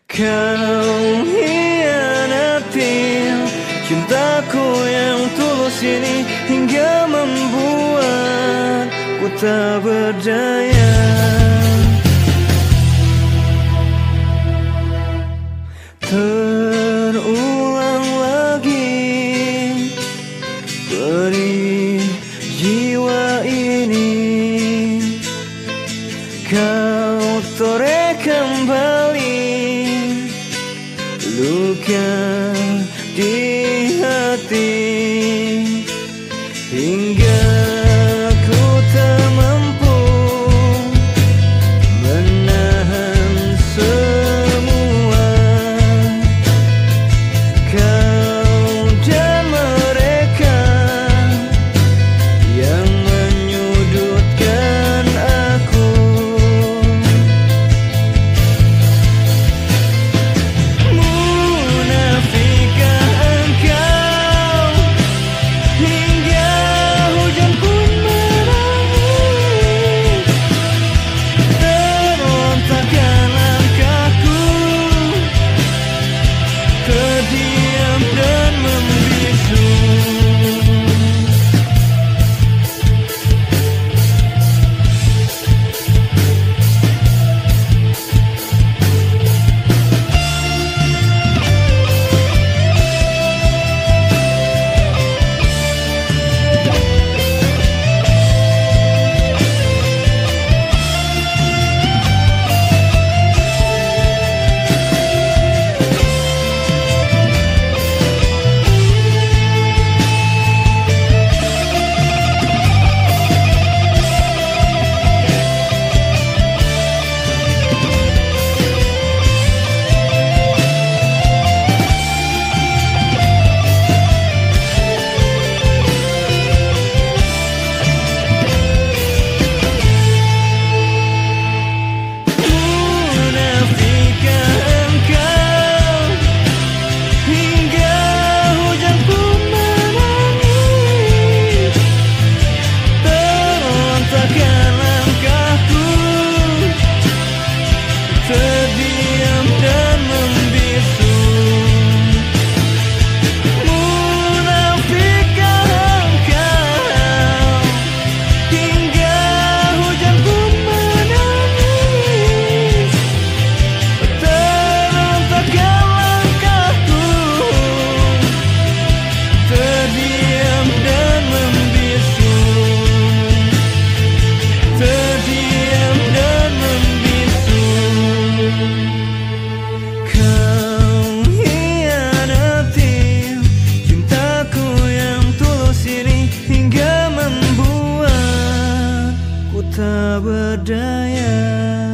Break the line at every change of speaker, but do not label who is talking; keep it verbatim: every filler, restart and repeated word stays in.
Kau hianati cintaku yang tulus ini hingga membuat ku tak berdaya. Terulang lagi perih jiwa ini, kau toreh kembali luka di hati, hingga ku tak mampu menahan semua. Kau dan mereka yang menyudutkan aku. Terdiam dan membisu, munafikkah engkau hingga hujan pun menangis. Terontakkan langkahku, terdiam dan membisu, terdiam dan membisu. Kau hianati cintaku yang tulus ini hingga membuat ku tak berdaya.